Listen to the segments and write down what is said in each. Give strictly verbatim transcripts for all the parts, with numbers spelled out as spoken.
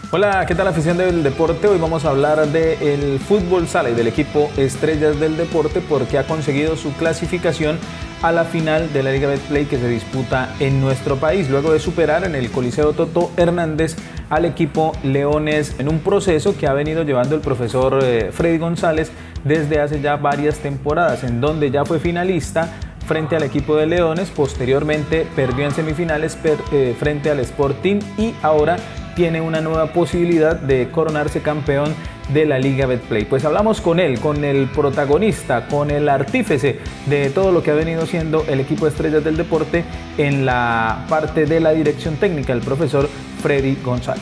Hola, ¿qué tal afición del deporte? Hoy vamos a hablar del fútbol sala y del equipo Estrellas del Deporte porque ha conseguido su clasificación a la final de la Liga Betplay que se disputa en nuestro país, luego de superar en el Coliseo Toto Hernández al equipo Leones en un proceso que ha venido llevando el profesor eh, Freddy González desde hace ya varias temporadas, en donde ya fue finalista frente al equipo de Leones, posteriormente perdió en semifinales per, eh, frente al Sporting y ahora tiene una nueva posibilidad de coronarse campeón de la Liga Betplay. Pues hablamos con él, con el protagonista, con el artífice de todo lo que ha venido siendo el equipo de Estrellas del Deporte en la parte de la dirección técnica, el profesor Freddy González.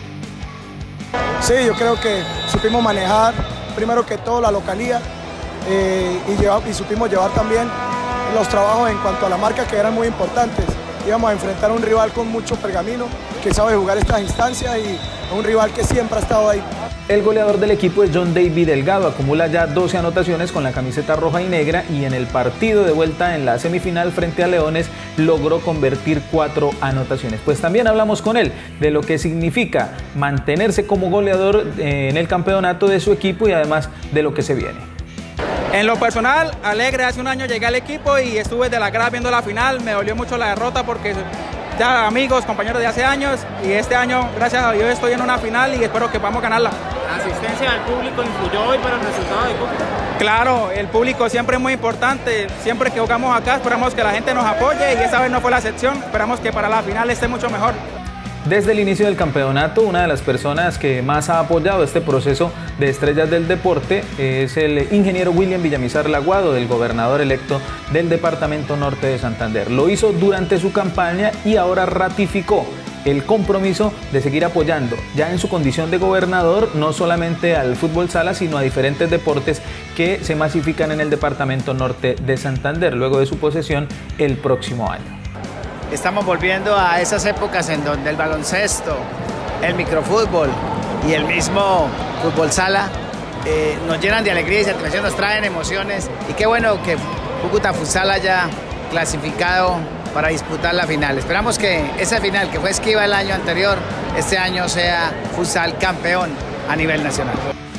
Sí, yo creo que supimos manejar primero que todo la localía eh, y, llevar, y supimos llevar también los trabajos en cuanto a la marca que eran muy importantes. Íbamos a enfrentar a un rival con mucho pergamino, que sabe jugar estas instancias y un rival que siempre ha estado ahí. El goleador del equipo es John David Delgado, acumula ya doce anotaciones con la camiseta roja y negra y en el partido de vuelta en la semifinal frente a Leones logró convertir cuatro anotaciones. Pues también hablamos con él de lo que significa mantenerse como goleador en el campeonato de su equipo y además de lo que se viene. En lo personal, alegre, hace un año llegué al equipo y estuve de la grada viendo la final, me dolió mucho la derrota porque ya amigos, compañeros de hace años y este año, gracias a Dios, estoy en una final y espero que podamos ganarla. ¿La asistencia del público influyó hoy para el resultado del equipo? Claro, el público siempre es muy importante, siempre que jugamos acá esperamos que la gente nos apoye y esa vez no fue la excepción, esperamos que para la final esté mucho mejor. Desde el inicio del campeonato, una de las personas que más ha apoyado este proceso de Estrellas del Deporte es el ingeniero William Villamizar Laguado, del gobernador electo del Departamento Norte de Santander. Lo hizo durante su campaña y ahora ratificó el compromiso de seguir apoyando, ya en su condición de gobernador, no solamente al fútbol sala, sino a diferentes deportes que se masifican en el Departamento Norte de Santander, luego de su posesión el próximo año. Estamos volviendo a esas épocas en donde el baloncesto, el microfútbol y el mismo fútbol sala eh, nos llenan de alegría y satisfacción, nos traen emociones. Y qué bueno que Cúcuta Futsal haya clasificado para disputar la final. Esperamos que esa final que fue esquiva el año anterior, este año sea futsal campeón a nivel nacional.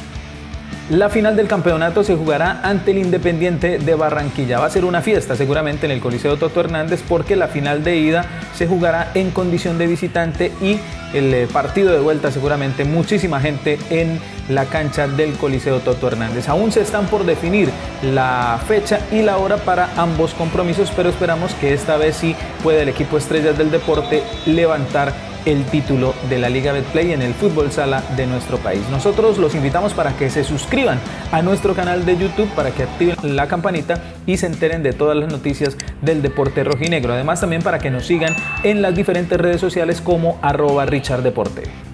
La final del campeonato se jugará ante el Independiente de Barranquilla. Va a ser una fiesta seguramente en el Coliseo Toto Hernández porque la final de ida se jugará en condición de visitante y el partido de vuelta seguramente muchísima gente en la cancha del Coliseo Toto Hernández. Aún se están por definir la fecha y la hora para ambos compromisos, pero esperamos que esta vez sí pueda el equipo Estrellas del Deporte levantar el título de la Liga Betplay en el fútbol sala de nuestro país. Nosotros los invitamos para que se suscriban a nuestro canal de YouTube, para que activen la campanita y se enteren de todas las noticias del deporte rojinegro. Además también para que nos sigan en las diferentes redes sociales como arroba Richard Deporte.